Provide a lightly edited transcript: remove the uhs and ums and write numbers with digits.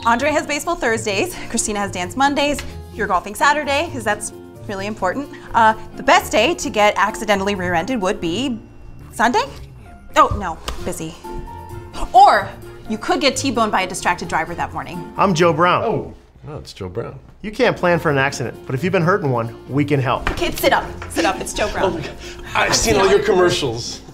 Andre has baseball Thursdays, Christina has dance Mondays, you're golfing Saturday, because that's really important. The best day to get accidentally rear-ended would be Sunday? Oh, no, busy. Or you could get T-boned by a distracted driver that morning. I'm Joe Brown. Oh, it's Joe Brown. You can't plan for an accident, but if you've been hurt in one, we can help. Kids, sit up, it's Joe Brown. Oh my God, I've seen all your commercials.